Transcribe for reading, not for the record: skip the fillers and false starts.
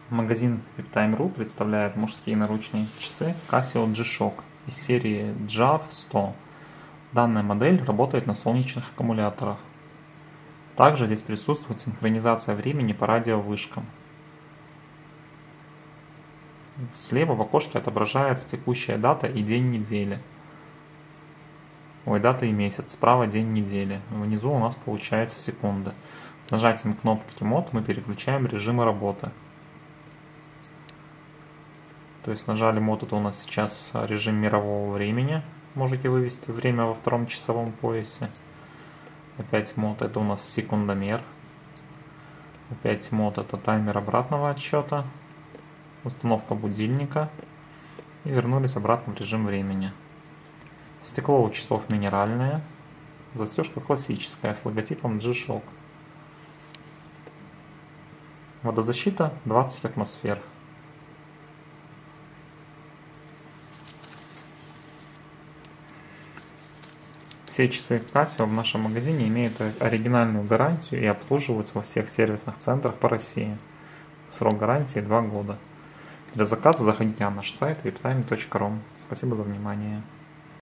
Магазин VIPTime.ru представляет мужские наручные часы Casio G-Shock из серии JAV 100. Данная модель работает на солнечных аккумуляторах. Также здесь присутствует синхронизация времени по радиовышкам. Слева в окошке отображается текущая дата и день недели. Дата и месяц, справа день недели. Внизу у нас получается секунды. Нажатием кнопки мод мы переключаем режимы работы. То есть нажали мод, это у нас сейчас режим мирового времени. Можете вывести время во втором часовом поясе. Опять мод, это у нас секундомер. Опять мод, это таймер обратного отсчета. Установка будильника. И вернулись обратно в режим времени. Стекло у часов минеральное. Застежка классическая с логотипом G-Shock. Водозащита 20 атмосфер. Все часы Casio в нашем магазине имеют оригинальную гарантию и обслуживаются во всех сервисных центрах по России. Срок гарантии 2 года. Для заказа заходите на наш сайт viptime.ru. Спасибо за внимание.